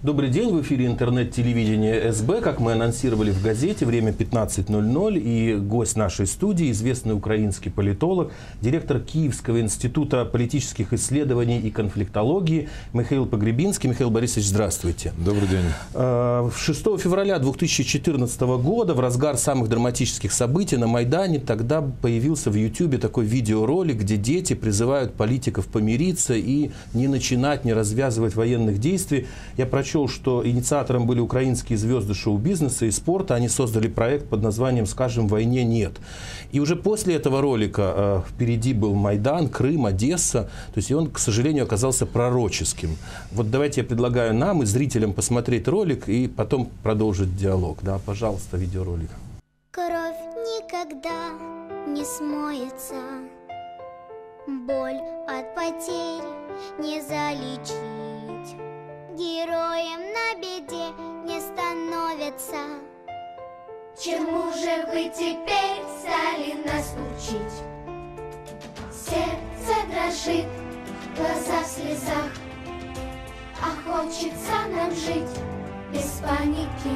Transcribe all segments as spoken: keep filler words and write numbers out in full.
Добрый день, в эфире интернет-телевидения СБ, как мы анонсировали в газете, время пятнадцать ноль ноль, и гость нашей студии, известный украинский политолог, директор Киевского института политических исследований и конфликтологии Михаил Погребинский. Михаил Борисович, здравствуйте. Добрый день. шестого февраля две тысячи четырнадцатого года, в разгар самых драматических событий на Майдане, тогда появился в Ютубе такой видеоролик, где дети призывают политиков помириться и не начинать, не развязывать военных действий. Я прочел, что инициатором были украинские звезды шоу-бизнеса и спорта. Они создали проект под названием «Скажем войне нет». И уже после этого ролика э, впереди был Майдан, Крым, Одесса. То есть и он, к сожалению, оказался пророческим. Вот давайте я предлагаю нам и зрителям посмотреть ролик и потом продолжить диалог. Да, пожалуйста, видеоролик. Кровь никогда не смоется, боль от потерь не залечить. Героем на беде не становятся. Чему же вы теперь стали нас учить? Сердце дрожит, глаза в слезах, а хочется нам жить без паники.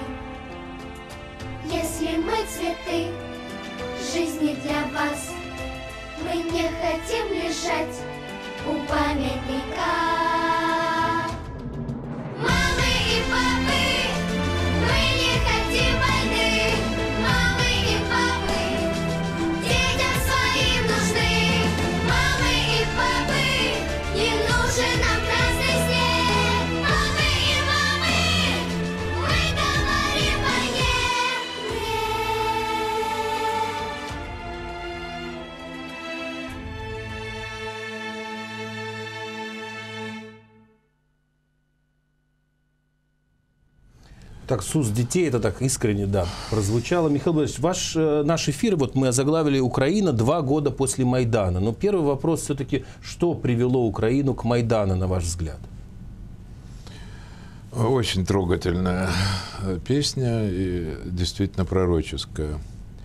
Если мы цветы жизни для вас, мы не хотим лежать у памятника. Мамы и папы, мы не хотим войны. Мамы и папы, детям своим нужны. Мамы и папы, не нужен нам красный снег. Папы и мамы, мы говорим войне Так, с уст детей, это так искренне, да, прозвучало. Михаил Борисович, ваш, наш эфир, вот мы озаглавили «Украина два года после Майдана». Но первый вопрос все-таки, что привело Украину к Майдану, на ваш взгляд? Очень трогательная песня и действительно пророческая.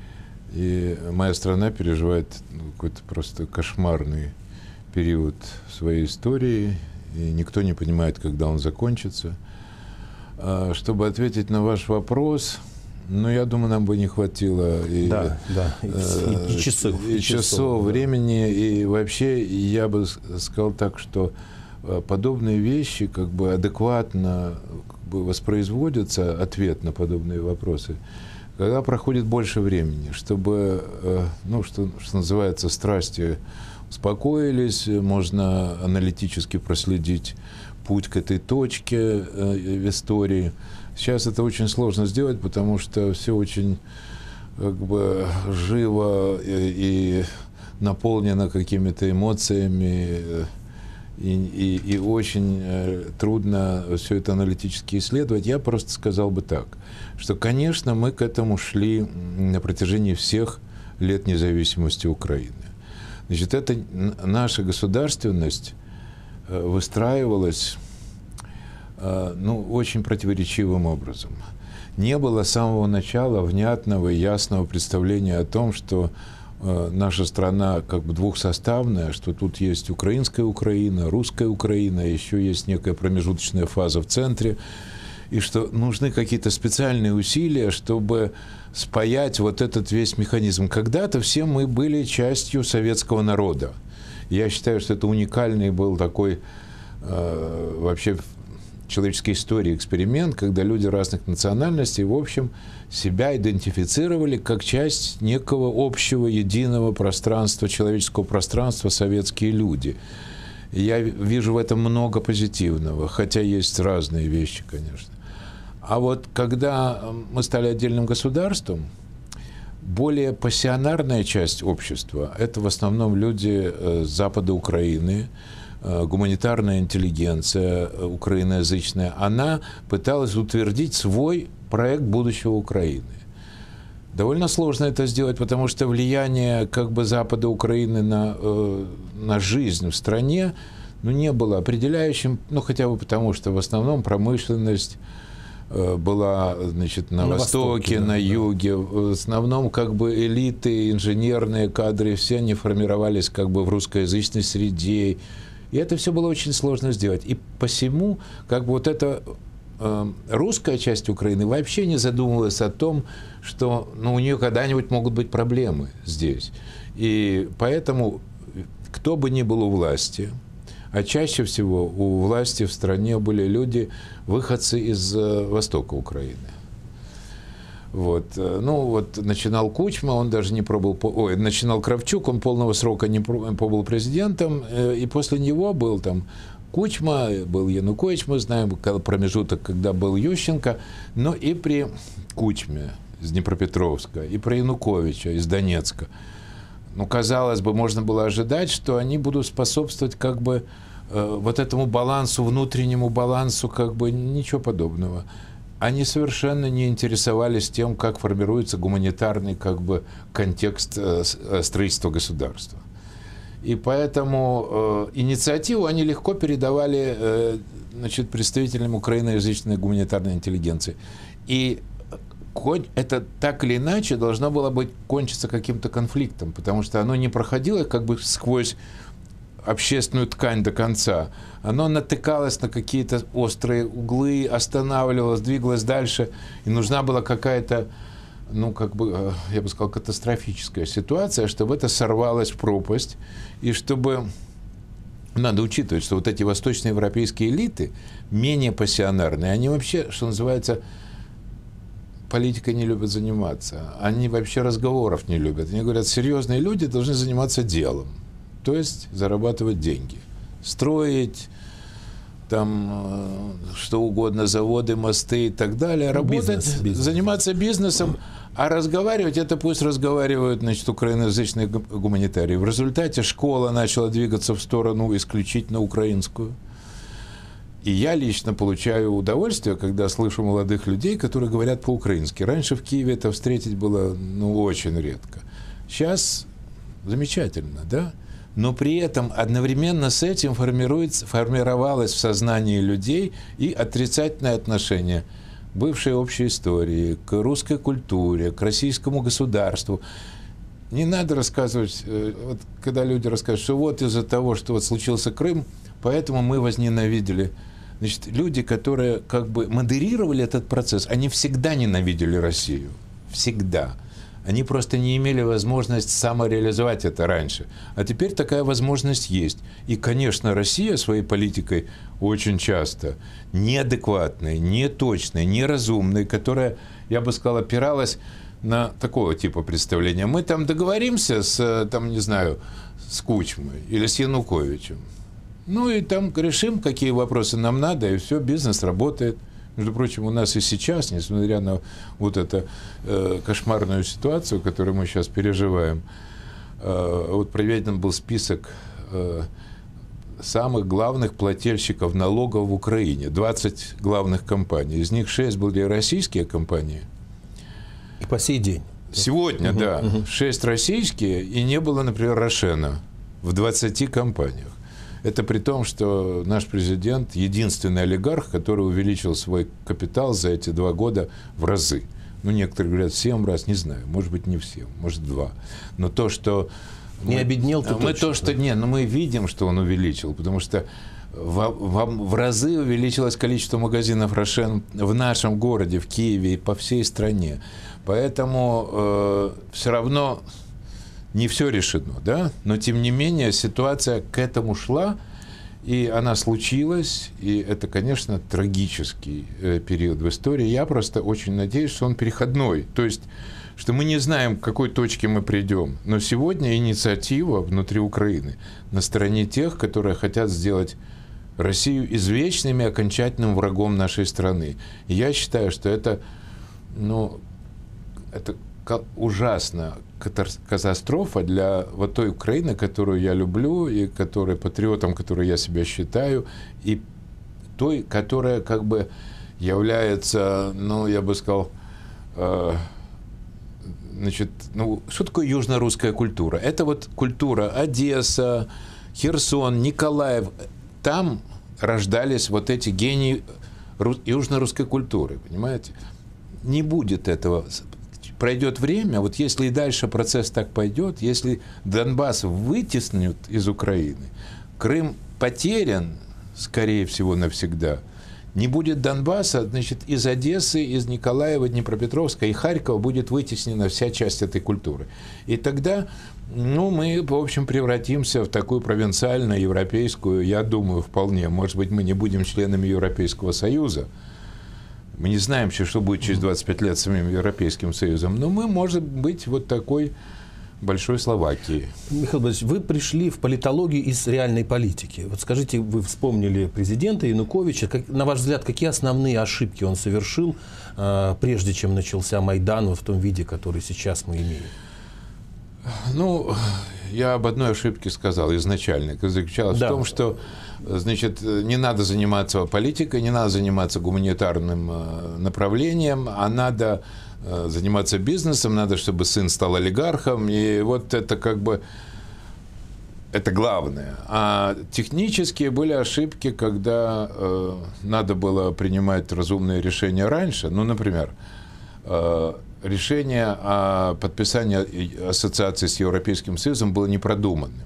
И моя страна переживает какой-то просто кошмарный период своей истории, и никто не понимает, когда он закончится. Чтобы ответить на ваш вопрос, ну, я думаю, нам бы не хватило и, да, да, и, э, и часов, и и часов, часов времени. Да. И вообще, я бы сказал так, что подобные вещи как бы адекватно как бы воспроизводятся, ответ на подобные вопросы, когда проходит больше времени, чтобы, ну, что, что называется, страсти успокоились, можно аналитически проследить путь к этой точке э, в истории. Сейчас это очень сложно сделать, потому что все очень как бы живо и, и наполнено какими-то эмоциями, и, и, и очень э, трудно все это аналитически исследовать. Я просто сказал бы так, что, конечно, мы к этому шли на протяжении всех лет независимости Украины. Значит, это наша государственность выстраивалась, ну, очень противоречивым образом. Не было с самого начала внятного и ясного представления о том, что наша страна как бы двухсоставная, что тут есть украинская Украина, русская Украина, еще есть некая промежуточная фаза в центре, и что нужны какие-то специальные усилия, чтобы спаять вот этот весь механизм. Когда-то все мы были частью советского народа. Я считаю, что это уникальный был такой э, вообще в человеческой истории эксперимент, когда люди разных национальностей, в общем, себя идентифицировали как часть некого общего, единого пространства, человеческого пространства, советские люди. И я вижу в этом много позитивного, хотя есть разные вещи, конечно. А вот когда мы стали отдельным государством, более пассионарная часть общества – это в основном люди с запада Украины, гуманитарная интеллигенция украиноязычная. Она пыталась утвердить свой проект будущего Украины. Довольно сложно это сделать, потому что влияние как бы Запада Украины на, на жизнь в стране, ну, не было определяющим, ну, хотя бы потому, что в основном промышленность была, значит, на, на востоке, востоке да, на юге. Да. В основном как бы элиты, инженерные кадры, все они формировались как бы в русскоязычной среде. И это все было очень сложно сделать. И посему как бы вот это э, русская часть Украины вообще не задумывалась о том, что ну, у нее когда-нибудь могут быть проблемы здесь. И поэтому, кто бы ни был у власти, а чаще всего у власти в стране были люди, выходцы из э, востока Украины. Вот. Ну, вот начинал Кучма, он даже не пробовал, ой, начинал Кравчук, он полного срока не пробовал президентом, и после него был там Кучма, был Янукович, мы знаем, промежуток, когда был Ющенко, но и при Кучме из Днепропетровска, и при Януковича из Донецка. Ну, казалось бы, можно было ожидать, что они будут способствовать как бы э, вот этому балансу, внутреннему балансу, как бы ничего подобного. Они совершенно не интересовались тем, как формируется гуманитарный как бы, контекст э, строительства государства. И поэтому э, инициативу они легко передавали э, значит, представителям украиноязычной гуманитарной интеллигенции. И это так или иначе должно было быть кончиться каким-то конфликтом, потому что оно не проходило как бы сквозь общественную ткань до конца. Оно натыкалось на какие-то острые углы, останавливалось, двигалось дальше, и нужна была какая-то, ну, как бы, я бы сказал, катастрофическая ситуация, чтобы это сорвалось в пропасть, и чтобы... Надо учитывать, что вот эти восточноевропейские элиты, менее пассионарные, они вообще, что называется, политикой не любят заниматься. Они вообще разговоров не любят. Они говорят, серьезные люди должны заниматься делом. То есть зарабатывать деньги, строить там что угодно, заводы, мосты и так далее, работать, бизнес, бизнес. заниматься бизнесом, а разговаривать, это пусть разговаривают, значит, украиноязычные гуманитарии. В результате школа начала двигаться в сторону исключительно украинскую. И я лично получаю удовольствие, когда слышу молодых людей, которые говорят по-украински. Раньше в Киеве это встретить было, ну, очень редко. Сейчас замечательно, да? Но при этом одновременно с этим формируется, формировалось в сознании людей и отрицательное отношение к бывшей общей истории, к русской культуре, к российскому государству. Не надо рассказывать, вот, когда люди рассказывают, что вот из-за того, что вот случился Крым, поэтому мы возненавидели. Значит, люди, которые как бы модерировали этот процесс, они всегда ненавидели Россию. Всегда. Они просто не имели возможность самореализовать это раньше. А теперь такая возможность есть. И, конечно, Россия своей политикой очень часто неадекватной, неточной, неразумной, которая, я бы сказал, опиралась на такого типа представления. Мы там договоримся с, там, не знаю, с Кучмой или с Януковичем. Ну и там решим, какие вопросы нам надо, и все, бизнес работает. Между прочим, у нас и сейчас, несмотря на вот эту э, кошмарную ситуацию, которую мы сейчас переживаем, э, вот проведен был список э, самых главных плательщиков налогов в Украине. двадцать главных компаний. Из них шесть были российские компании. И по сей день. Сегодня, угу, да. Угу. шесть российские, и не было, например, Рошена в двадцати компаниях. Это при том, что наш президент единственный олигарх, который увеличил свой капитал за эти два года в разы. Ну, некоторые говорят, в семь раз, не знаю, может быть, не в семь, может, два. Но то, что... Не мы, обеднел-то Мы точно. то, что... Нет, но мы видим, что он увеличил, потому что в, в, в разы увеличилось количество магазинов «Рошен» в нашем городе, в Киеве и по всей стране. Поэтому э, все равно... Не все решено, да? Но, тем не менее, ситуация к этому шла, и она случилась, и это, конечно, трагический э, период в истории. Я просто очень надеюсь, что он переходной, то есть, что мы не знаем, к какой точке мы придем. Но сегодня инициатива внутри Украины на стороне тех, которые хотят сделать Россию извечным и окончательным врагом нашей страны. И я считаю, что это, ну, это ужасно катастрофа для вот той Украины, которую я люблю, и которой патриотом, которой я себя считаю, и той, которая как бы является, ну, я бы сказал, э, значит, ну, что такое южно-русская культура? Это вот культура Одесса, Херсон, Николаев. Там рождались вот эти гении южно-русской культуры, понимаете? Не будет этого. Пройдет время, вот если и дальше процесс так пойдет, если Донбасс вытеснят из Украины, Крым потерян, скорее всего, навсегда, Не будет Донбасса, значит, из Одессы, из Николаева, Днепропетровска и Харькова будет вытеснена вся часть этой культуры. И тогда, ну, мы, в общем, превратимся в такую провинциальную, европейскую, я думаю, вполне. Может быть, мы не будем членами Европейского Союза. Мы не знаем еще, что будет через двадцать пять лет с самим Европейским Союзом. Но мы, может быть, вот такой большой Словакии. Михаил Борисович, вы пришли в политологию из реальной политики. Вот скажите, вы вспомнили президента Януковича. Как, на ваш взгляд, какие основные ошибки он совершил, э, прежде чем начался Майдан вот в том виде, который сейчас мы имеем? Ну, я об одной ошибке сказал изначально. Которая заключалась да. в том, что, значит, не надо заниматься политикой, не надо заниматься гуманитарным направлением, а надо заниматься бизнесом, надо, чтобы сын стал олигархом, и вот это как бы, это главное. А технические были ошибки, когда э, надо было принимать разумные решения раньше. Ну, например, э, решение о подписании ассоциации с Европейским Союзом было непродуманным.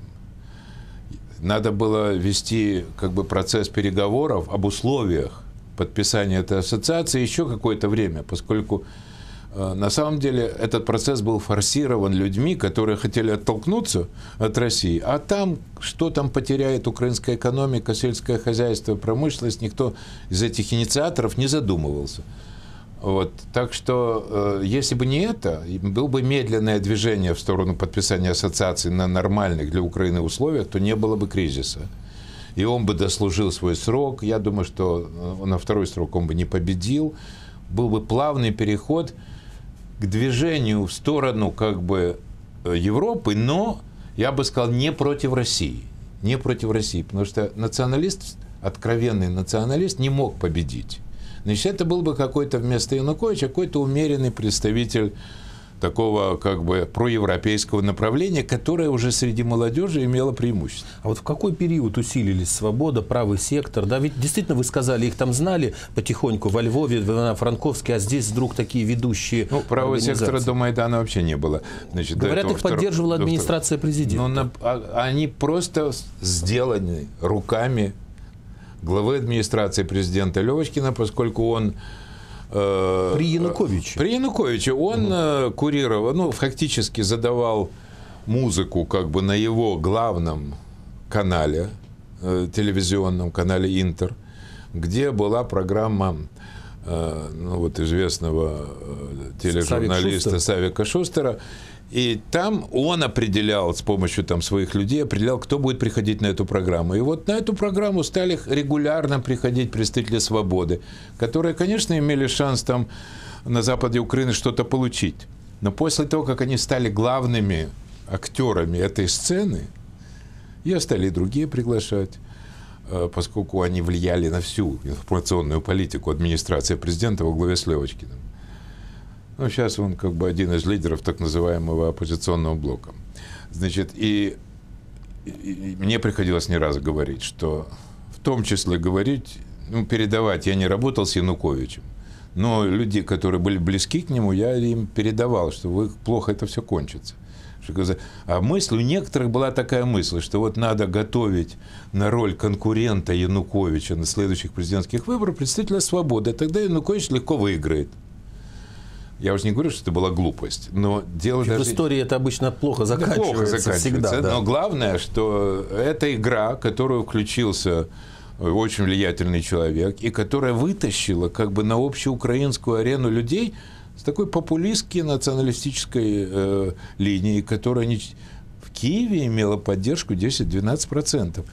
Надо было вести как бы процесс переговоров об условиях подписания этой ассоциации еще какое-то время, поскольку на самом деле этот процесс был форсирован людьми, которые хотели оттолкнуться от России, а там, что там потеряет украинская экономика, сельское хозяйство, промышленность, никто из этих инициаторов не задумывался. Вот. Так что, э, если бы не это, было бы медленное движение в сторону подписания ассоциации на нормальных для Украины условиях, то не было бы кризиса. И он бы дослужил свой срок. Я думаю, что на второй срок он бы не победил. Был бы плавный переход к движению в сторону как бы Европы, но, я бы сказал, не против России. Не против России, потому что националист, откровенный националист, не мог победить. Значит, это был бы какой-то вместо Януковича какой-то умеренный представитель такого как бы проевропейского направления, которое уже среди молодежи имело преимущество. А вот в какой период усилились свобода, правый сектор? Да, ведь действительно вы сказали, их там знали потихоньку во Львове, в Ивано-Франковске, а здесь вдруг такие ведущие. Ну, правого сектора до Майдана вообще не было. Значит, говорят, их второго, поддерживала второго, администрация президента. Но на, а, они просто сделаны руками главы администрации президента Левочкина, поскольку он При Януковиче. При Януковиче. Он угу. курировал, ну, фактически задавал музыку как бы на его главном канале, телевизионном канале «Интер», где была программа ну, вот, известного тележурналиста Савика Шустера. И там он определял с помощью там, своих людей, определял, кто будет приходить на эту программу. И вот на эту программу стали регулярно приходить представители «Свободы», которые, конечно, имели шанс там на западе Украины что-то получить. Но после того, как они стали главными актерами этой сцены, ее стали и другие приглашать, поскольку они влияли на всю информационную политику администрации президента во главе с Левочкиным. Ну, сейчас он как бы один из лидеров так называемого оппозиционного блока. Значит, и, и, и мне приходилось не раз говорить, что в том числе говорить, ну, передавать, я не работал с Януковичем, но люди, которые были близки к нему, я им передавал, что вы, плохо это все кончится. А мысль, у некоторых была такая мысль, что вот надо готовить на роль конкурента Януковича на следующих президентских выборах представителя «Свободы», тогда Янукович легко выиграет. Я уже не говорю, что это была глупость, но дело в даже... В истории это обычно плохо заканчивается, плохо заканчивается всегда. Да. Но главное, что это игра, в которую включился очень влиятельный человек, и которая вытащила как бы на общеукраинскую арену людей с такой популистской националистической э, линией, которая не... в Киеве имела поддержку десять-двенадцать процентов.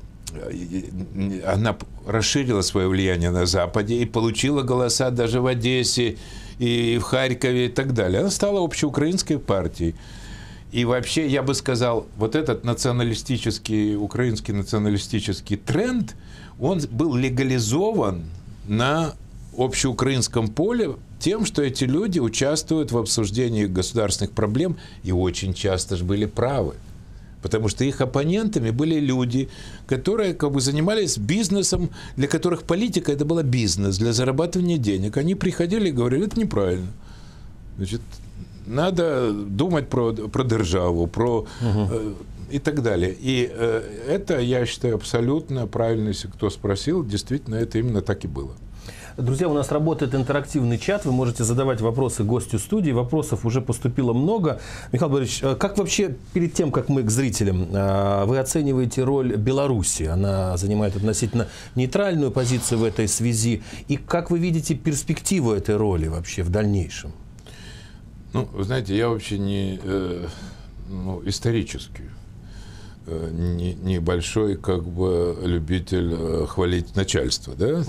Она расширила свое влияние на Западе и получила голоса даже в Одессе, и в Харькове и так далее. Она стала общеукраинской партией. И вообще, я бы сказал, вот этот националистический, украинский националистический тренд, он был легализован на общеукраинском поле тем, что эти люди участвуют в обсуждении государственных проблем и очень часто же были правы. Потому что их оппонентами были люди, которые как бы занимались бизнесом, для которых политика это была бизнес, для зарабатывания денег. Они приходили и говорили, это неправильно. Значит, надо думать про, про державу, про... Угу. и так далее. И э, это, я считаю, абсолютно правильно, если кто спросил, действительно, это именно так и было. Друзья, у нас работает интерактивный чат, вы можете задавать вопросы гостю студии, вопросов уже поступило много. Михаил Борисович, как вообще, перед тем, как мы к зрителям, вы оцениваете роль Беларуси? Она занимает относительно нейтральную позицию в этой связи. И как вы видите перспективу этой роли вообще в дальнейшем? Ну, вы знаете, я вообще не э, ну, исторический, э, не, не большой как бы любитель э, хвалить начальство, да?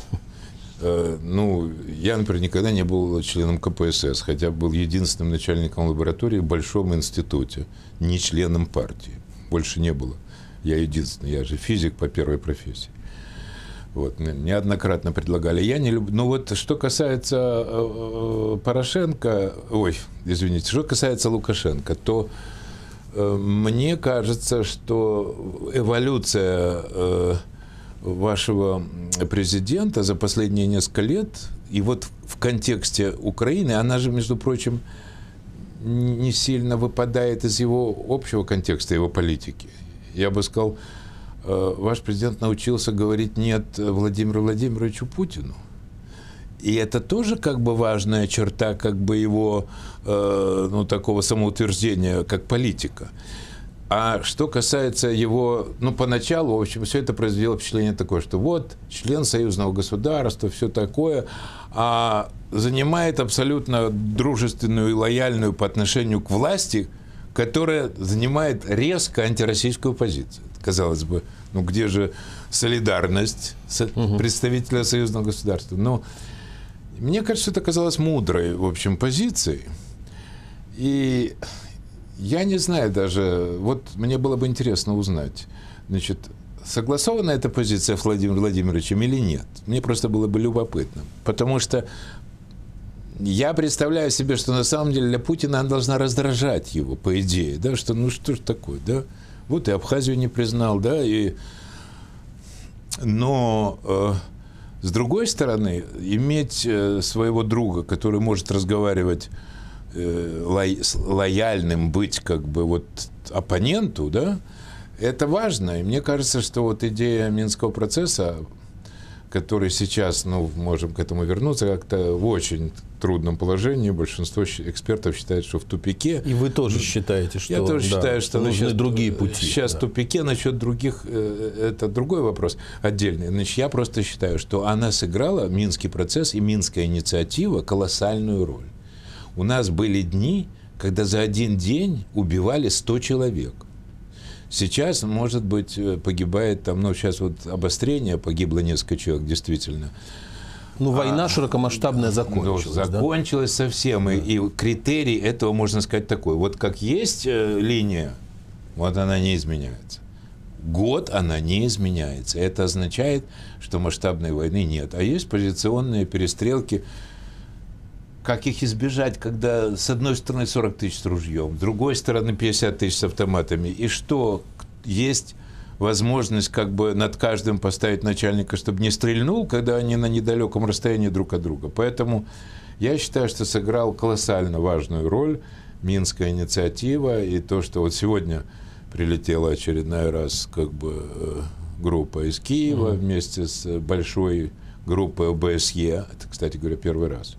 Ну, я, например, никогда не был членом ка пэ эс эс, хотя был единственным начальником лаборатории в большом институте, не членом партии. Больше не было. Я единственный, я же физик по первой профессии. Вот, неоднократно предлагали. Я не люблю. Ну вот, что касается э, Порошенко, ой, извините, что касается Лукашенко, то э, мне кажется, что эволюция э, вашего президента за последние несколько лет, и вот в контексте Украины, она же, между прочим, не сильно выпадает из его общего контекста, его политики. Я бы сказал, ваш президент научился говорить «нет» Владимиру Владимировичу Путину. И это тоже как бы важная черта как бы его ну, такого самоутверждения как политика. А что касается его, ну, поначалу, в общем, все это произвело впечатление такое, что вот, член союзного государства, все такое, а занимает абсолютно дружественную и лояльную по отношению к власти, которая занимает резко антироссийскую позицию. Казалось бы, ну, где же солидарность представителя союзного государства? Но мне кажется, это казалось мудрой, в общем, позицией. И я не знаю даже, вот мне было бы интересно узнать, значит, согласована эта позиция с Владимиром Владимировичем или нет? Мне просто было бы любопытно. Потому что я представляю себе, что на самом деле для Путина она должна раздражать его, по идее, да, что ну что ж такое, да? Вот и Абхазию не признал, да, и... Но э, с другой стороны, иметь э, своего друга, который может разговаривать лояльным, быть как бы вот оппоненту, да, это важно. И мне кажется, что вот идея Минского процесса, который сейчас, ну, можем к этому вернуться, как-то в очень трудном положении. Большинство экспертов считает, что в тупике. И вы тоже считаете, что... Я тоже да, считаю, что, что нужны сейчас, другие пути. Сейчас да. в тупике. Насчет других, это другой вопрос отдельный. Значит, я просто считаю, что она сыграла, Минский процесс и Минская инициатива, колоссальную роль. У нас были дни, когда за один день убивали сто человек. Сейчас, может быть, погибает там, ну, сейчас вот обострение, погибло несколько человек, действительно. Ну, война а, широкомасштабная закончилась. Ну, закончилась да? совсем. Да. И, и критерий этого, можно сказать, такой. Вот как есть э, линия, вот она не изменяется. Год она не изменяется. Это означает, что масштабной войны нет. А есть позиционные перестрелки. Как их избежать, когда с одной стороны сорок тысяч с ружьем, с другой стороны пятьдесят тысяч с автоматами? И что, есть возможность как бы над каждым поставить начальника, чтобы не стрельнул, когда они на недалеком расстоянии друг от друга. Поэтому я считаю, что сыграл колоссально важную роль Минская инициатива и то, что вот сегодня прилетела очередной раз как бы группа из Киева mm-hmm. вместе с большой группой о бэ эс е. Это, кстати говоря, первый раз.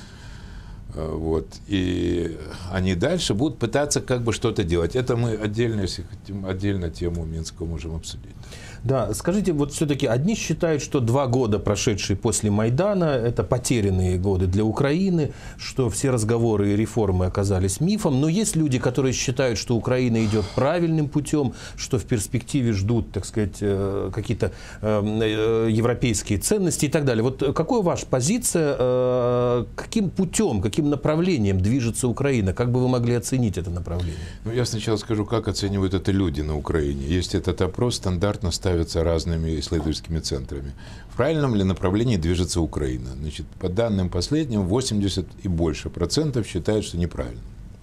Вот. И они дальше будут пытаться как бы что-то делать. Это мы отдельно, если хотим, отдельно тему Минского можем обсудить. Да, скажите, вот все-таки одни считают, что два года, прошедшие после Майдана, это потерянные годы для Украины, что все разговоры и реформы оказались мифом. Но есть люди, которые считают, что Украина идет правильным путем, что в перспективе ждут, так сказать, какие-то европейские ценности и так далее. Вот какая ваша позиция, каким путем, каким направлением движется Украина? Как бы вы могли оценить это направление? Ну, я сначала скажу, как оценивают это люди на Украине. Есть этот опрос, стандартно ставится разными исследовательскими центрами. В правильном ли направлении движется Украина? Значит, по данным последним, восемьдесят и больше процентов считают, что неправильно.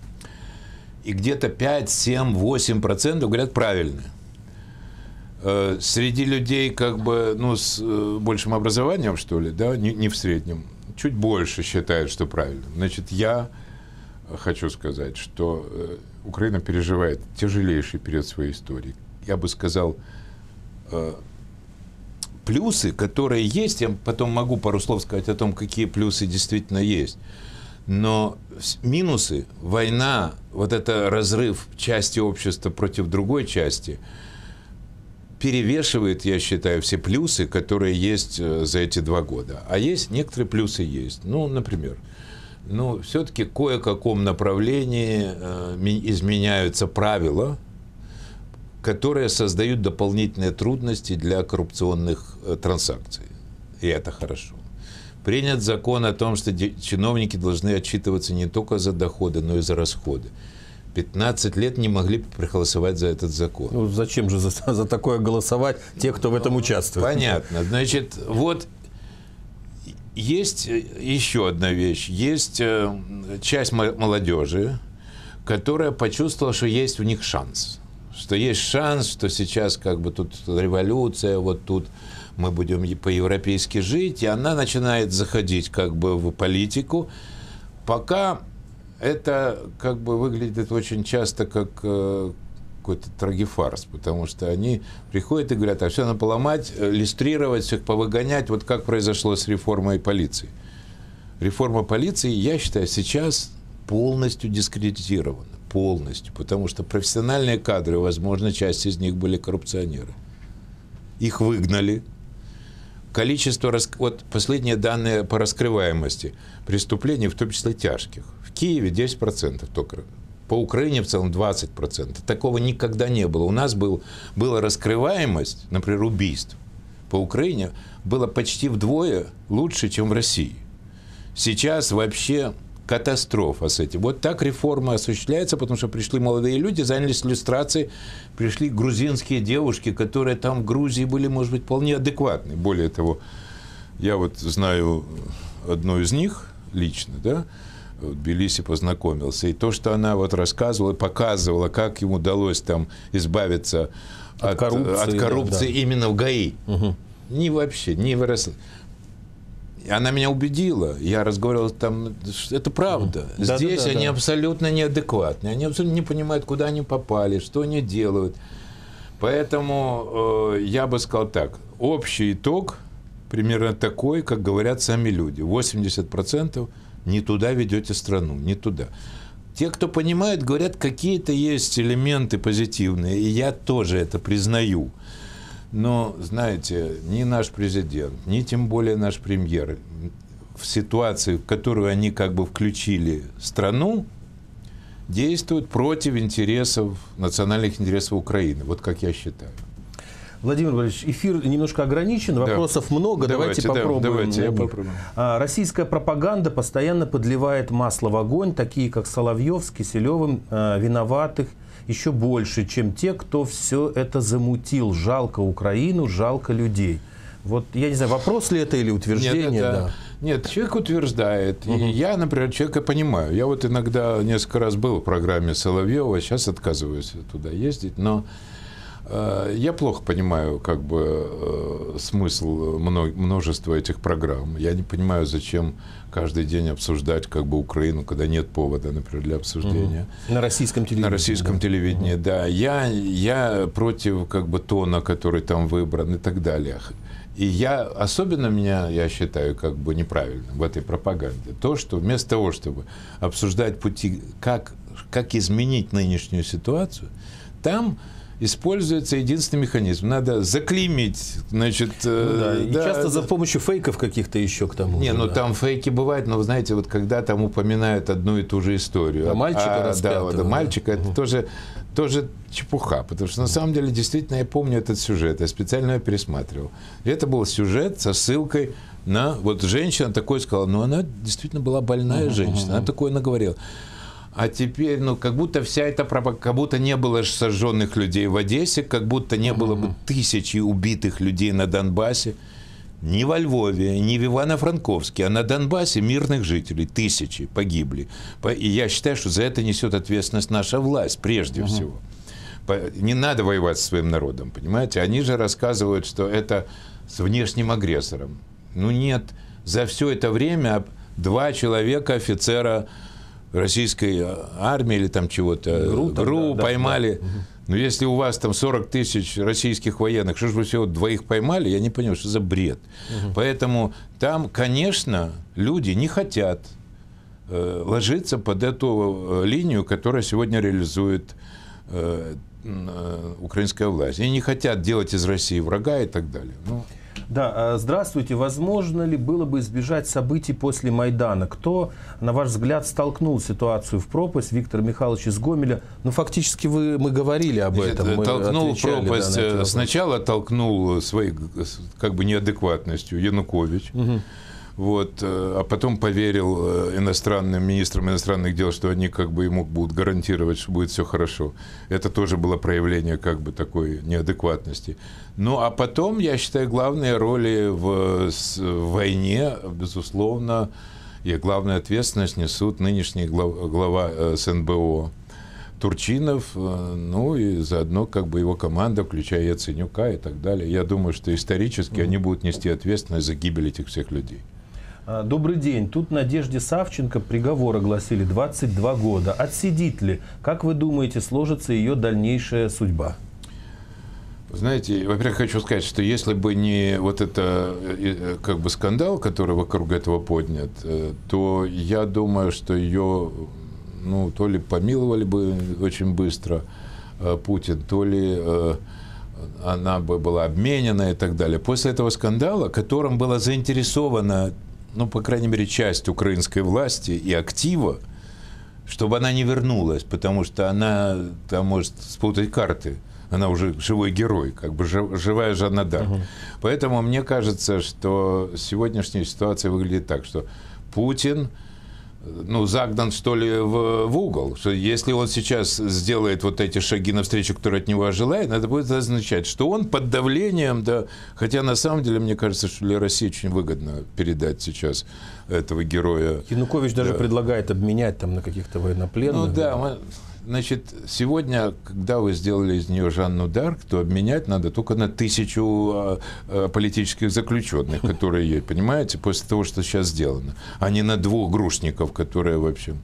И где-то пять, семь, восемь процентов говорят правильно. Среди людей как бы, ну, с большим образованием, что ли, да, не, не в среднем, чуть больше считают, что правильно. Значит, я хочу сказать, что Украина переживает тяжелейший период своей истории. Я бы сказал, плюсы, которые есть, я потом могу пару слов сказать о том, какие плюсы действительно есть. Но минусы, война, вот это разрыв части общества против другой части, перевешивает, я считаю, все плюсы, которые есть за эти два года. А есть некоторые плюсы есть. Ну, например, ну, все-таки в кое-каком направлении э, изменяются правила, которые создают дополнительные трудности для коррупционных э, транзакций. И это хорошо. Принят закон о том, что чиновники должны отчитываться не только за доходы, но и за расходы. пятнадцать лет не могли проголосовать за этот закон. Ну, зачем же за, за такое голосовать те, кто в этом участвует? Понятно. Значит, вот есть еще одна вещь. Есть часть молодежи, которая почувствовала, что есть у них шанс. Что есть шанс, что сейчас как бы тут революция, вот тут мы будем по-европейски жить, и она начинает заходить как бы в политику, пока это как бы выглядит очень часто как э, какой-то трагефарс, потому что они приходят и говорят, а все надо поломать, иллюстрировать, всех повыгонять, вот как произошло с реформой полиции. Реформа полиции, я считаю, сейчас полностью дискредитирована, полностью, потому что профессиональные кадры, возможно, часть из них были коррупционеры. Их выгнали. Количество, вот последние данные по раскрываемости преступлений, в том числе тяжких, в Киеве десять процентов только, по Украине в целом двадцать процентов. Такого никогда не было. У нас был, была раскрываемость, например, убийств по Украине, было почти вдвое лучше, чем в России. Сейчас вообще катастрофа с этим. Вот так реформа осуществляется, потому что пришли молодые люди, занялись иллюстрацией, пришли грузинские девушки, которые там в Грузии были, может быть, вполне адекватны. Более того, я вот знаю одну из них лично, да, в Тбилиси познакомился, и то, что она вот рассказывала, показывала, как им удалось там избавиться от, от коррупции, от коррупции да, да. именно в ГАИ. Угу. Не вообще, не выросло. Она меня убедила. Я разговаривал там, это правда. Да, Здесь да, да, они да. абсолютно неадекватны. Они абсолютно не понимают, куда они попали, что они делают. Поэтому э, я бы сказал так. Общий итог примерно такой, как говорят сами люди. восемьдесят процентов не туда ведете страну, не туда. Те, кто понимает, говорят, какие-то есть элементы позитивные. И я тоже это признаю. Но, знаете, ни наш президент, ни тем более наш премьер в ситуации, в которую они как бы включили страну, действуют против интересов, национальных интересов Украины. Вот как я считаю. Владимир Владимирович, эфир немножко ограничен, вопросов да. много. Давайте, давайте попробуем. Да, давайте, я попробую. Российская пропаганда постоянно подливает масло в огонь, такие как Соловьев с Киселевым, виноватых еще больше, чем те, кто все это замутил. Жалко Украину, жалко людей. Вот, я не знаю, вопрос ли это или утверждение? Нет, это, да. нет человек утверждает. Угу. И я, например, человека понимаю. Я вот иногда несколько раз был в программе Соловьева, сейчас отказываюсь туда ездить, но э, я плохо понимаю как бы э, смысл множества этих программ. Я не понимаю, зачем каждый день обсуждать как бы Украину, когда нет повода, например, для обсуждения. Угу. На российском телевидении. На российском да. телевидении, угу. да. Я, я против как бы тона, который там выбран и так далее. И я, особенно меня, я считаю, как бы неправильным в этой пропаганде. То, что вместо того, чтобы обсуждать пути, как, как изменить нынешнюю ситуацию, там используется единственный механизм. Надо заклеймить, значит... Ну, да, и да, часто да. за помощью фейков каких-то еще к тому. Не, же, ну да. там фейки бывают, но, вы знаете, вот когда там упоминают одну и ту же историю. А мальчика а, да, вот, да. мальчика, это угу. тоже, тоже чепуха, потому что на самом деле, действительно, я помню этот сюжет, я специально его пересматривал. И это был сюжет со ссылкой на... Вот женщина такой сказала, ну она действительно была больная угу, женщина, угу. она такое наговорила. А теперь, ну, как будто вся эта пропаганда, как будто не было сожженных людей в Одессе, как будто не было бы тысячи убитых людей на Донбассе. Ни во Львове, ни в Ивано-Франковске, а на Донбассе мирных жителей тысячи погибли. И я считаю, что за это несет ответственность наша власть, прежде uh-huh. всего. Не надо воевать со своим народом, понимаете? Они же рассказывают, что это с внешним агрессором. Ну нет, за все это время два человека, офицера российской армии или там чего-то, ГРУ, ГРУ да, поймали. Да, да. Но если у вас там сорок тысяч российских военных, что же вы всего двоих поймали, я не понимаю, что за бред. Угу. Поэтому там, конечно, люди не хотят э, ложиться под эту линию, которая сегодня реализует э, э, украинская власть. Они не хотят делать из России врага и так далее. Ну, Да, здравствуйте. Возможно ли было бы избежать событий после Майдана? Кто, на ваш взгляд, столкнул ситуацию в пропасть? Виктор Михайлович из Гомеля. Ну, фактически вы, мы говорили об этом. Мы толкнул пропасть. Да, сначала толкнул своей как бы неадекватностью Янукович. Угу. Вот, а потом поверил иностранным министрам иностранных дел, что они как бы ему будут гарантировать, что будет все хорошо. Это тоже было проявление как бы такой неадекватности. Ну, а потом, я считаю, главные роли в, в войне, безусловно, и главную ответственность несут нынешний глава, глава СНБО Турчинов, ну и заодно как бы его команда, включая Яценюка и так далее. Я думаю, что исторически mm-hmm. они будут нести ответственность за гибель этих всех людей. Добрый день. Тут Надежде Савченко приговор огласили двадцать два года. Отсидит ли? Как вы думаете, сложится ее дальнейшая судьба? Знаете, во-первых, хочу сказать, что если бы не вот это как бы скандал, который вокруг этого поднят, то я думаю, что ее, ну, то ли помиловали бы очень быстро Путин, то ли она бы была обменена и так далее. После этого скандала, которым была заинтересована, ну, по крайней мере, часть украинской власти и актива, чтобы она не вернулась, потому что она там может спутать карты. Она уже живой герой, как бы живая Жанна д'Арк. Uh-huh. Поэтому мне кажется, что сегодняшняя ситуация выглядит так, что Путин, ну, загнан, что ли, в, в угол. Что если он сейчас сделает вот эти шаги навстречу, которые от него ожидают, это будет означать, что он под давлением, да, хотя на самом деле, мне кажется, что для России очень выгодно передать сейчас этого героя. Янукович да. даже предлагает обменять там на каких-то военнопленных. Ну да, мы, значит, сегодня, когда вы сделали из нее Жанну д'Арк, то обменять надо только на тысячу а, а, политических заключенных, которые ей, понимаете, после того, что сейчас сделано, а не на двух грушников, которые, в общем...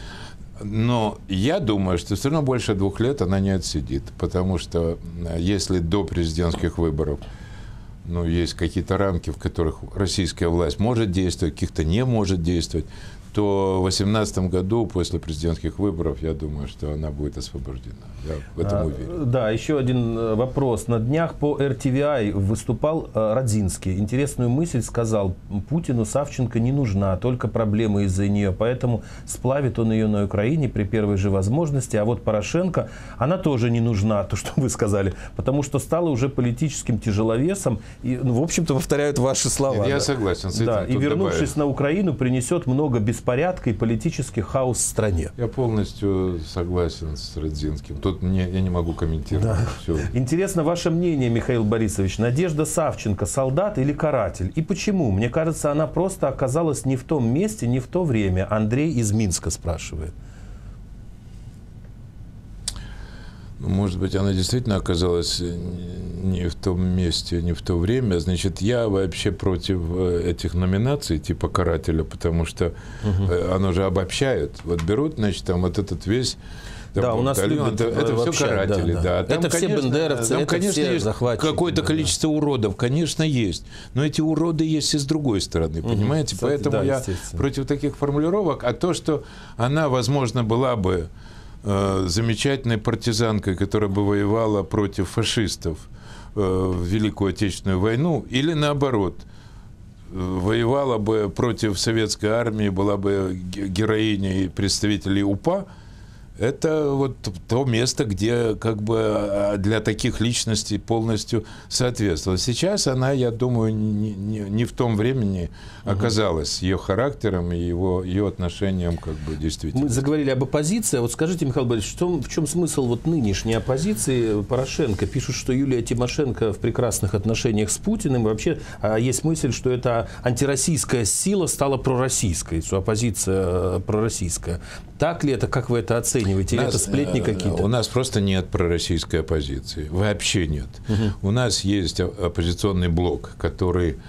Но я думаю, что все равно больше двух лет она не отсидит, потому что если до президентских выборов, ну, есть какие-то рамки, в которых российская власть может действовать, каких-то не может действовать, то в две тысячи восемнадцатом году, после президентских выборов, я думаю, что она будет освобождена. Я в этом а, уверен. Да, еще один вопрос. На днях по эр ти ви ай выступал Родзинский. Интересную мысль сказал: Путину Савченко не нужна, только проблемы из-за нее, поэтому сплавит он ее на Украине при первой же возможности. А вот Порошенко, она тоже не нужна, то, что вы сказали, потому что стала уже политическим тяжеловесом. И, ну, в общем-то, повторяют ваши слова. Нет, да. Я согласен с этим. Да, и вернувшись добавить. на Украину, принесет много беспорядка и политический хаос в стране. Я полностью согласен с Родзинским. Тут мне, я не могу комментировать. Да. Все. Интересно ваше мнение, Михаил Борисович. Надежда Савченко солдат или каратель? И почему? Мне кажется, она просто оказалась не в том месте, не в то время. Андрей из Минска спрашивает. Может быть, она действительно оказалась не в том месте, не в то время. Значит, я вообще против этих номинаций типа «Карателя», потому что угу. оно же обобщают. Вот берут, значит, там вот этот весь... Там, да, у нас любят это, это все каратели, да. да. Там, это конечно, все бендеровцы, там, это конечно, все есть захватчики. Какое-то да, количество уродов, конечно, есть. Но эти уроды есть и с другой стороны, угу. понимаете? Кстати, Поэтому да, я против таких формулировок. А то, что она, возможно, была бы э, замечательной партизанкой, которая бы воевала против фашистов э, в Великую Отечественную войну, или наоборот, воевала бы против советской армии, была бы героиней представителей УПА, это вот то место, где как бы для таких личностей полностью соответствовало. Сейчас она, я думаю, не, не, не в том времени оказалась с ее характером и его, ее отношением как бы действительно. Мы заговорили об оппозиции. Вот скажите, Михаил Борисович, что, в чем смысл вот нынешней оппозиции Порошенко? Пишут, что Юлия Тимошенко в прекрасных отношениях с Путиным. Вообще есть мысль, что эта антироссийская сила стала пророссийской, что оппозиция пророссийская. Так ли это, как вы это оцениваете? Или это сплетни какие-то? У нас просто нет пророссийской оппозиции. Вообще нет. Угу. У нас есть оппозиционный блок, который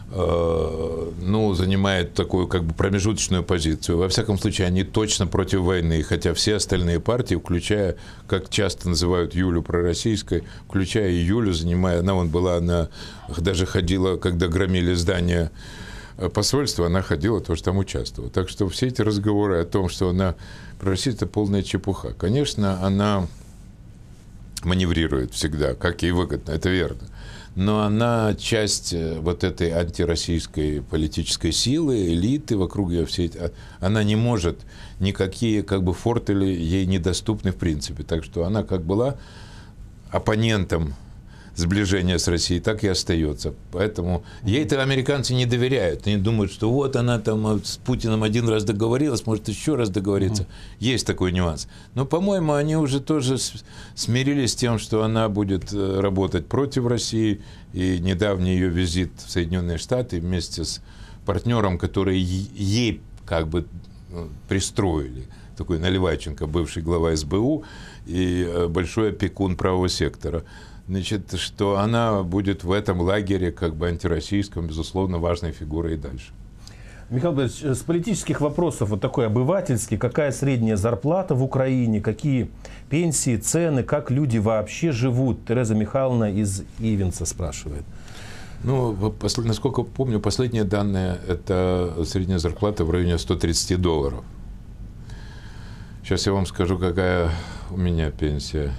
ну, занимает такую как бы промежуточную позицию. Во всяком случае, они точно против войны, хотя все остальные партии, включая, как часто называют Юлю пророссийской, включая и Юлю, занимая, она вон была, она даже ходила, когда громили здание посольства, она ходила, тоже там участвовала. Так что все эти разговоры о том, что она пророссийская, это полная чепуха. Конечно, она маневрирует всегда, как ей выгодно, это верно. Но она часть вот этой антироссийской политической силы, элиты вокруг ее всей, она не может, никакие как бы фортели ей недоступны в принципе. Так что она как была оппонентом сближения с Россией, так и остается. Поэтому ей-то американцы не доверяют. Они думают, что вот она там с Путиным один раз договорилась, может еще раз договориться. Mm-hmm. Есть такой нюанс. Но, по-моему, они уже тоже смирились с тем, что она будет работать против России. И недавний ее визит в Соединенные Штаты вместе с партнером, который ей как бы пристроили, такой Наливайченко, бывший глава эс бэ у и большой опекун правого сектора. Значит, что она будет в этом лагере, как бы антироссийском, безусловно, важной фигурой и дальше. Михаил Борисович, с политических вопросов, вот такой обывательский, какая средняя зарплата в Украине, какие пенсии, цены, как люди вообще живут? Тереза Михайловна из Ивенца спрашивает. Ну, насколько помню, последние данные, это средняя зарплата в районе ста тридцати долларов. Сейчас я вам скажу, какая у меня пенсия.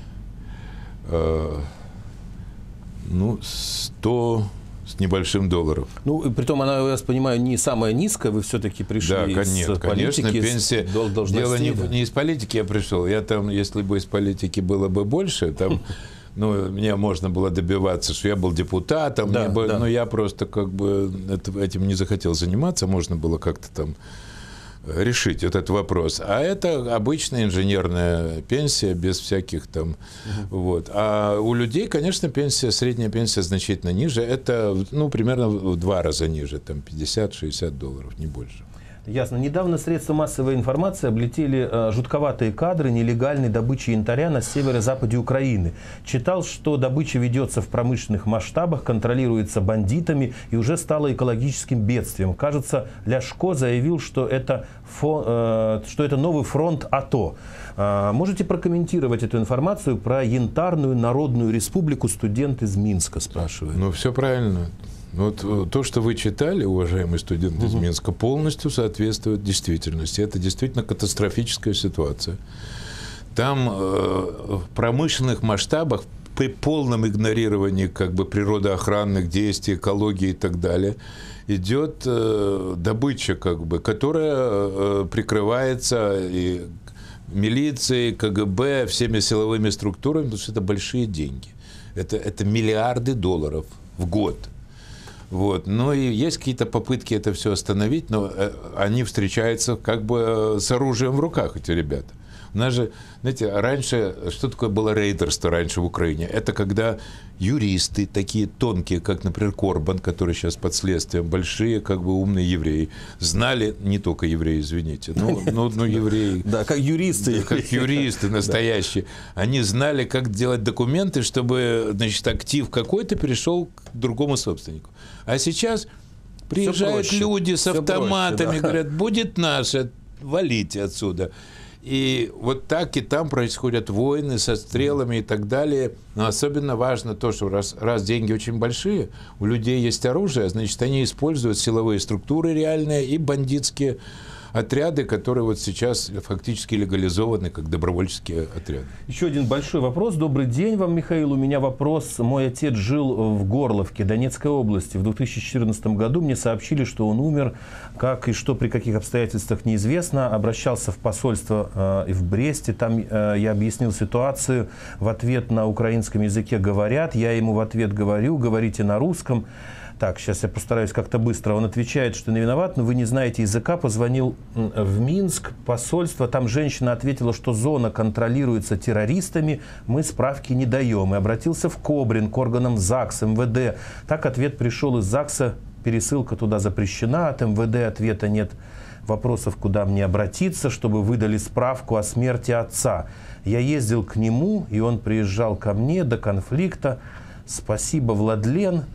Ну, сто с небольшим долларов. Ну, притом она, я понимаю, не самая низкая, вы все-таки пришли да, из нет, политики. Конечно, пенсия. Дело не, да. не из политики я пришел. Я там, если бы из политики было бы больше, там, ну, мне можно было добиваться, что я был депутатом, да, бы, да. но я просто как бы этим не захотел заниматься, можно было как-то там решить этот вопрос. А это обычная инженерная пенсия, без всяких там... Угу. Вот. А у людей, конечно, пенсия, средняя пенсия значительно ниже. Это, ну, примерно в два раза ниже, там пятьдесят-шестьдесят долларов, не больше. Ясно. Недавно средства массовой информации облетели э, жутковатые кадры нелегальной добычи янтаря на северо-западе Украины. Читал, что добыча ведется в промышленных масштабах, контролируется бандитами и уже стала экологическим бедствием. Кажется, Ляшко заявил, что это, фо, э, что это новый фронт АТО. Э, можете прокомментировать эту информацию про Янтарную Народную Республику? Студент из Минска спрашивает. Ну, все правильно. Вот то, что вы читали, уважаемый студент угу. из Минска, полностью соответствует действительности. Это действительно катастрофическая ситуация. Там э, в промышленных масштабах, при полном игнорировании как бы природоохранных действий, экологии и так далее, идет э, добыча, как бы, которая э, прикрывается и милицией, ка гэ бэ, всеми силовыми структурами, потому что это большие деньги. Это, это миллиарды долларов в год. Вот. Ну и есть какие-то попытки это все остановить, но они встречаются как бы с оружием в руках, эти ребята. У нас же, знаете, раньше, что такое было рейдерство раньше в Украине? Это когда юристы, такие тонкие, как, например, Корбан, который сейчас под следствием, большие, как бы умные евреи, знали, не только евреи, извините, но, но, но евреи. Да, как юристы. Как юристы настоящие. Они знали, как делать документы, чтобы, значит, актив какой-то перешел к другому собственнику. А сейчас приезжают люди с автоматами, проще, да. говорят, будет наше, валите отсюда. И вот так и там происходят войны со стрелами и так далее. Но особенно важно то, что раз, раз деньги очень большие, у людей есть оружие, значит, они используют силовые структуры реальные и бандитские отряды, которые вот сейчас фактически легализованы как добровольческие отряды. Еще один большой вопрос. Добрый день вам, Михаил. У меня вопрос. Мой отец жил в Горловке, Донецкой области. В две тысячи четырнадцатом году мне сообщили, что он умер. Как и что, при каких обстоятельствах, неизвестно. Обращался в посольство э, в Бресте. Там э, я объяснил ситуацию. В ответ на украинском языке говорят. Я ему в ответ говорю, говорите на русском. Так, сейчас я постараюсь как-то быстро. Он отвечает, что не виноват, но вы не знаете языка. Позвонил в Минск, посольство. Там женщина ответила, что зона контролируется террористами. Мы справки не даем. И обратился в Кобрин к органам ЗАГС, эм вэ дэ. Так ответ пришел из ЗАГСа. Пересылка туда запрещена. От эм вэ дэ ответа нет. Вопросов, куда мне обратиться, чтобы выдали справку о смерти отца. Я ездил к нему, и он приезжал ко мне до конфликта. Спасибо, Владлен.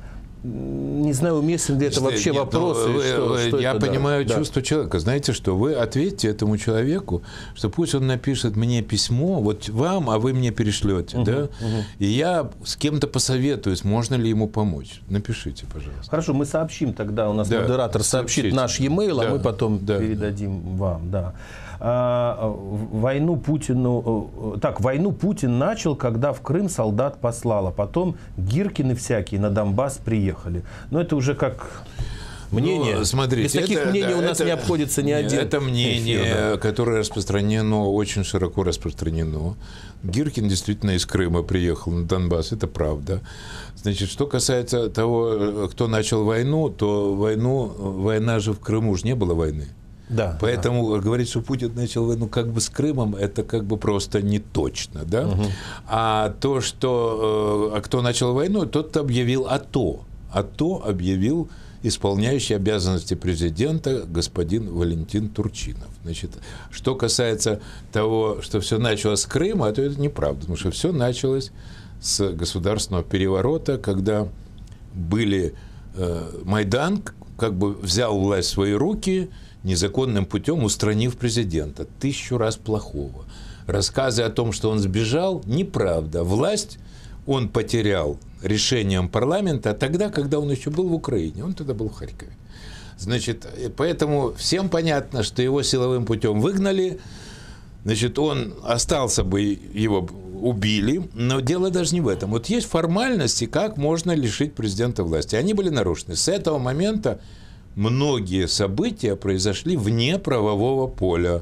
не знаю, уместен ли это вообще Нет, вопрос. вы, что, вы, что я это, понимаю да. чувство да. человека. Знаете что, вы ответьте этому человеку, что пусть он напишет мне письмо, вот вам, а вы мне перешлете, угу, да? Угу. И я с кем-то посоветуюсь, можно ли ему помочь. Напишите, пожалуйста. Хорошо, мы сообщим тогда, у нас да, модератор сообщит сообщите. наш e-mail, да, а мы потом да, передадим да. вам. Да. А, войну Путину, так, войну Путин начал, когда в Крым солдат послал, а потом Гиркины всякие на Донбасс приехали. Но это уже как мнение. Ну, смотрите, без таких это, мнений да, у нас это, не обходится ни один. Это мнение, эфир, да. которое распространено, очень широко распространено. Гиркин действительно из Крыма приехал на Донбасс, это правда. Значит, что касается того, кто начал войну, то войну, война же в Крыму уже не было войны. Да, Поэтому да. говорить, что Путин начал войну как бы с Крымом, это как бы просто не точно. Да? Угу. А то, что а кто начал войну, тот объявил АТО. АТО объявил исполняющий обязанности президента господин Валентин Турчинов. Значит, что касается того, что все началось с Крыма, то это неправда, потому что все началось с государственного переворота, когда были э, Майдан, как бы взял власть в свои руки, незаконным путем устранив президента. Тысячу раз плохого. Рассказы о том, что он сбежал, неправда. Власть он потерял решением парламента тогда, когда он еще был в Украине. Он тогда был в Харькове. Значит, поэтому всем понятно, что его силовым путем выгнали. Значит, он остался бы, его убили, но дело даже не в этом. Вот есть формальности, как можно лишить президента власти. Они были нарушены. С этого момента многие события произошли вне правового поля.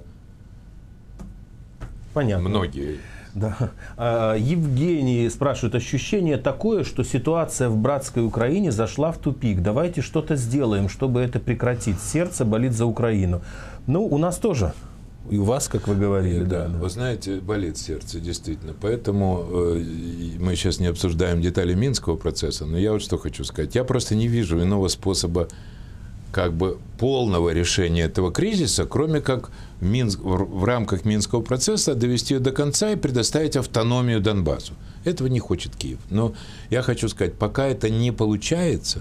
Понятно. Многие. Да. А, Евгений спрашивает, ощущение такое, что ситуация в братской Украине зашла в тупик. Давайте что-то сделаем, чтобы это прекратить. Сердце болит за Украину. Ну, у нас тоже. И у вас, как вы говорили. Да, да, да. Вы знаете, болит сердце, действительно. Поэтому э, мы сейчас не обсуждаем детали Минского процесса, но я вот что хочу сказать. Я просто не вижу иного способа как бы полного решения этого кризиса, кроме как в, Минск, в, в рамках Минского процесса довести ее до конца и предоставить автономию Донбассу. Этого не хочет Киев. Но я хочу сказать, пока это не получается,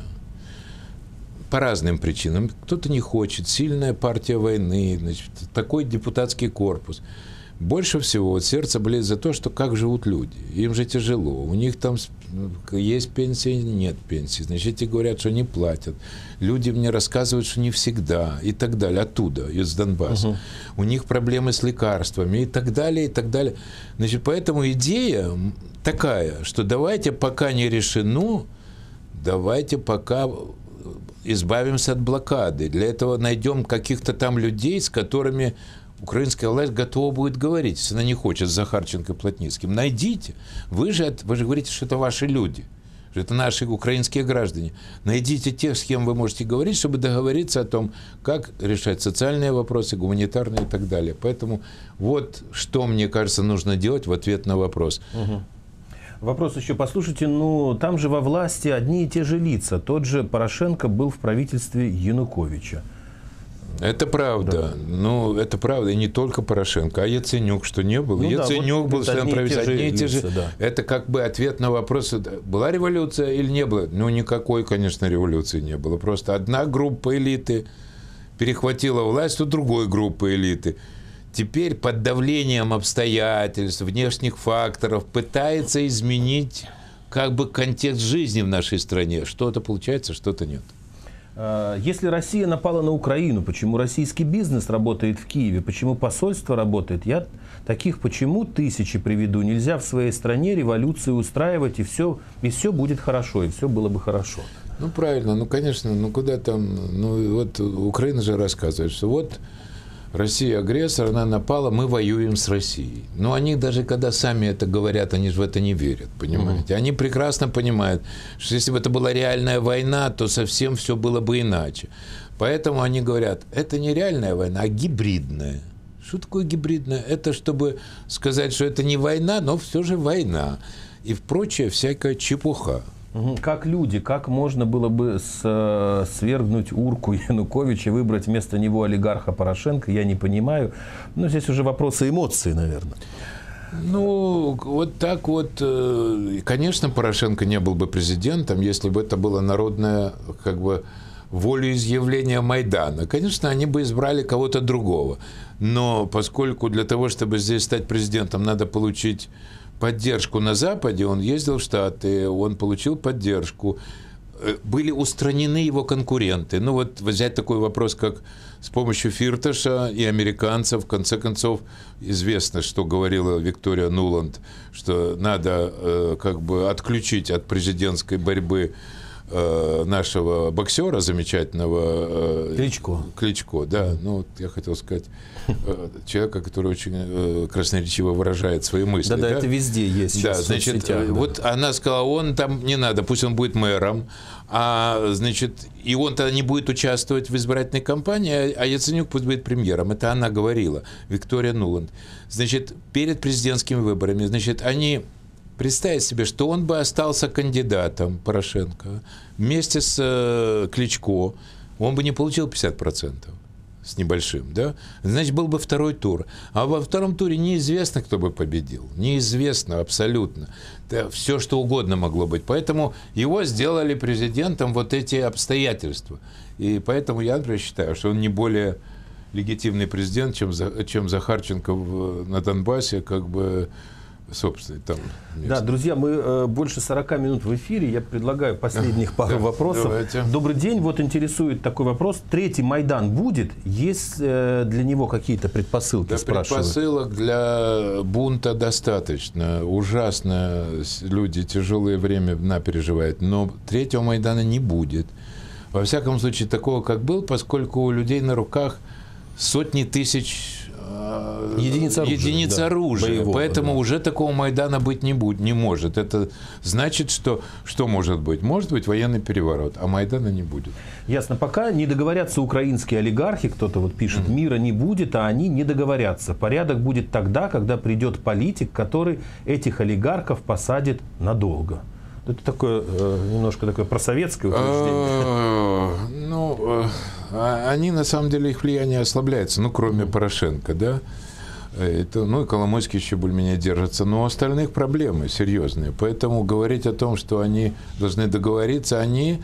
по разным причинам, кто-то не хочет, сильная партия войны, значит, такой депутатский корпус. Больше всего вот сердце болит за то, что как живут люди. Им же тяжело. У них там есть пенсия, нет пенсии. Значит, эти говорят, что не платят. Люди мне рассказывают, что не всегда. И так далее. Оттуда, из Донбасса. Угу. У них проблемы с лекарствами. И так далее, и так далее. Значит, поэтому идея такая, что давайте пока не решено, давайте пока избавимся от блокады. Для этого найдем каких-то там людей, с которыми украинская власть готова будет говорить, если она не хочет с Захарченко и Плотницким. Найдите. Вы же, вы же говорите, что это ваши люди, что это наши украинские граждане. Найдите тех, с кем вы можете говорить, чтобы договориться о том, как решать социальные вопросы, гуманитарные и так далее. Поэтому вот что, мне кажется, нужно делать в ответ на вопрос. Угу. Вопрос еще, послушайте, ну там же во власти одни и те же лица. Тот же Порошенко был в правительстве Януковича. Это правда. Да. Ну, это правда. И не только Порошенко, а Яценюк, что не было. Ну, Яценюк да, вот был членом правительства. Одни и те же. Да. Это как бы ответ на вопрос, была революция или не было. Ну, никакой, конечно, революции не было. Просто одна группа элиты перехватила власть у другой группы элиты. Теперь под давлением обстоятельств, внешних факторов пытается изменить как бы контекст жизни в нашей стране. Что-то получается, что-то нет. Если Россия напала на Украину, почему российский бизнес работает в Киеве, почему посольство работает? Я таких почему тысячи приведу. Нельзя в своей стране революцию устраивать, и все, и все будет хорошо, и все было бы хорошо. Ну, правильно, ну, конечно, ну, куда там, ну, вот Украина же рассказывает, что вот Россия агрессор, она напала, мы воюем с Россией. Но они даже когда сами это говорят, они же в это не верят, понимаете? Mm-hmm. Они прекрасно понимают, что если бы это была реальная война, то совсем все было бы иначе. Поэтому они говорят, это не реальная война, а гибридная. Что такое гибридная? Это чтобы сказать, что это не война, но все же война. И прочая всякая чепуха. Как люди, как можно было бы с, свергнуть урку Януковича и выбрать вместо него олигарха Порошенко, я не понимаю. Но здесь уже вопросы эмоций, наверное. Ну, вот так вот, конечно, Порошенко не был бы президентом, если бы это было народное, как бы, волеизъявление Майдана. Конечно, они бы избрали кого-то другого. Но поскольку для того, чтобы здесь стать президентом, надо получить поддержку на Западе, он ездил в Штаты, он получил поддержку. Были устранены его конкуренты. Ну вот взять такой вопрос, как с помощью Фирташа и американцев, в конце концов, известно, что говорила Виктория Нуланд, что надо э, как бы отключить от президентской борьбы э, нашего боксера замечательного. Э, Кличко. Кличко, да. Ну, вот я хотел сказать, э, человека, который очень э, красноречиво выражает свои мысли. Да-да, да? это везде есть. Да, значит, соцсетях, да. Вот она сказала, он там не надо, пусть он будет мэром, а, значит, и он тогда не будет участвовать в избирательной кампании, а Яценюк пусть будет премьером. Это она говорила, Виктория Нуланд. Значит, перед президентскими выборами, значит, они представить себе, что он бы остался кандидатом, Порошенко, вместе с э, Кличко, он бы не получил пятьдесят процентов. С небольшим, да, значит, был бы второй тур. А во втором туре неизвестно, кто бы победил. Неизвестно абсолютно. Да, все, что угодно могло быть. Поэтому его сделали президентом вот эти обстоятельства. И поэтому я, например, считаю, что он не более легитимный президент, чем, чем Захарченко в, на Донбассе, как бы, собственно, там. Да, друзья, мы э, больше сорока минут в эфире. Я предлагаю последних пару да, вопросов. Давайте. Добрый день. Вот интересует такой вопрос. Третий Майдан будет? Есть э, для него какие-то предпосылки, да, спрашивают? Предпосылок для бунта достаточно. Ужасно люди тяжелые времена переживают. Но третьего Майдана не будет. Во всяком случае, такого, как был, поскольку у людей на руках сотни тысяч единиц оружия, единиц да, оружия. боевого, Поэтому да. уже такого Майдана быть не, будет, не может. Это значит, что что может быть? Может быть военный переворот, а Майдана не будет. Ясно. Пока не договорятся украинские олигархи, кто-то вот пишет, mm-hmm. мира не будет, а они не договорятся. Порядок будет тогда, когда придет политик, который этих олигархов посадит надолго. Это такое, немножко такое просоветское утверждение. Ну, они, на самом деле, их влияние ослабляется, ну, кроме Порошенко, да. Это, ну, и Коломойский еще более-менее держится. Но у остальных проблемы серьезные. Поэтому говорить о том, что они должны договориться, они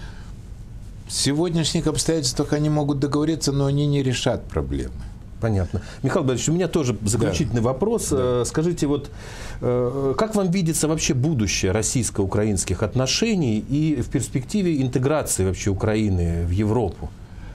в сегодняшних обстоятельствах они могут договориться, но они не решат проблемы. Понятно. Михаил Борисович, у меня тоже заключительный да. вопрос. Да. Скажите, вот как вам видится вообще будущее российско-украинских отношений и в перспективе интеграции вообще Украины в Европу?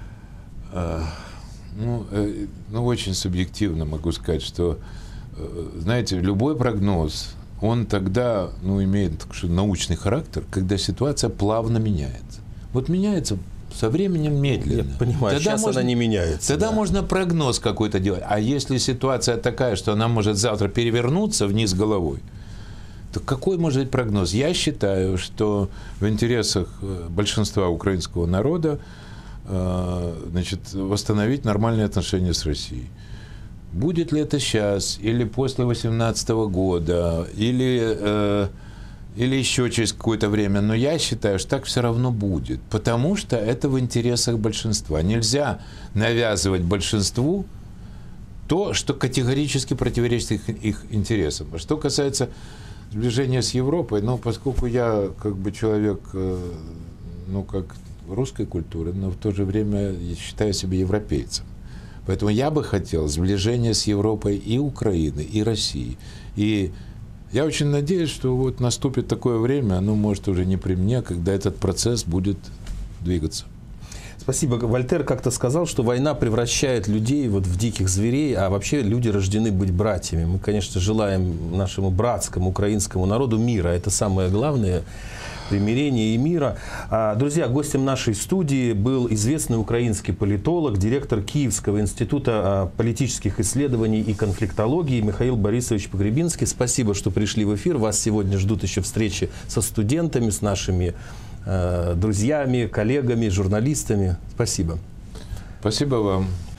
Ну, ну, очень субъективно могу сказать, что, знаете, любой прогноз, он тогда, ну, имеет так что, научный характер, когда ситуация плавно меняется. Вот меняется со временем медленно. Я понимаю, тогда сейчас можно, она не меняется. Тогда да. можно прогноз какой-то делать. А если ситуация такая, что она может завтра перевернуться вниз головой, то какой может быть прогноз? Я считаю, что в интересах большинства украинского народа значит, восстановить нормальные отношения с Россией. Будет ли это сейчас, или после две тысячи восемнадцатого года, или, э, или еще через какое-то время, но я считаю, что так все равно будет, потому что это в интересах большинства. Нельзя навязывать большинству то, что категорически противоречит их, их интересам. А что касается сближения с Европой, ну, поскольку я как бы человек, э, ну, как русской культуры, но в то же время я считаю себя европейцем. Поэтому я бы хотел сближения с Европой и Украины, и России. И я очень надеюсь, что вот наступит такое время, оно может уже не при мне, когда этот процесс будет двигаться. Спасибо. Вольтер как-то сказал, что война превращает людей вот в диких зверей, а вообще люди рождены быть братьями. Мы, конечно, желаем нашему братскому украинскому народу мира. Это самое главное. Примирения и мира. Друзья, гостем нашей студии был известный украинский политолог, директор Киевского института политических исследований и конфликтологии Михаил Борисович Погребинский. Спасибо, что пришли в эфир. Вас сегодня ждут еще встречи со студентами, с нашими э, друзьями, коллегами, журналистами. Спасибо. Спасибо вам.